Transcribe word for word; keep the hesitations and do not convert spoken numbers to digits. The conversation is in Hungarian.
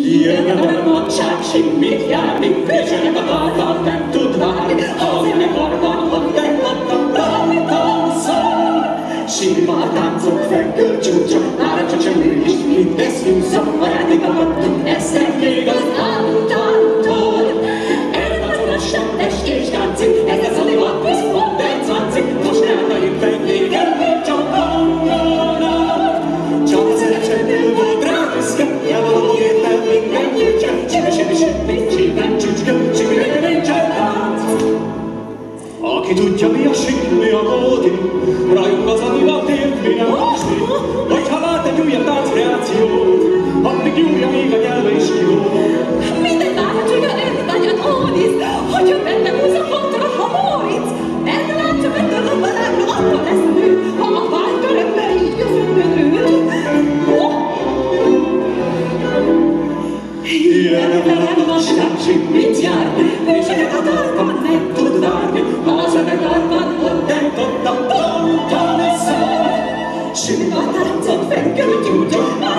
Ilyen a nagyság, simmit járni, Pécsenek a tartalmat nem tud várni, ha ennek arban, ott meghattam, tanszol. Sírva táncok, fenkő csúcsa, ára csak semmi is, mint tesz húzza, a játékokat tud esznek még az ántantól. Elmátolossan test és táncik, ez az alimat, ez pont egy cvancik, most elmegyünk meg végem, még csak hangolat. Csak szerencsétől volt rá büszke, jelvaló értem minden nyújtja, csívesen is ütni, csíven csücske, csíven nincsen tánc. Aki tudja mi a sík, mi a módi, rajunk az a divat ért, mi a másni, hogyha lát egy újabb táncreációt, addig nyúlja még a nyelve is kilóg. Minden látja, ő nagyon ódisz, hogyha benne húz a kontra, ha Móric. Benne látja, benne a balágra, akkor lesz nő, ha a vágykörökben így közöttön ül. Ilyen a nagyság, simmit járni, Pécsenek a tartalmat nem tud várni, ha az ennek arban, ott nem tudtam, tanulni szól. Sírva táncok, fenkő gyújtja,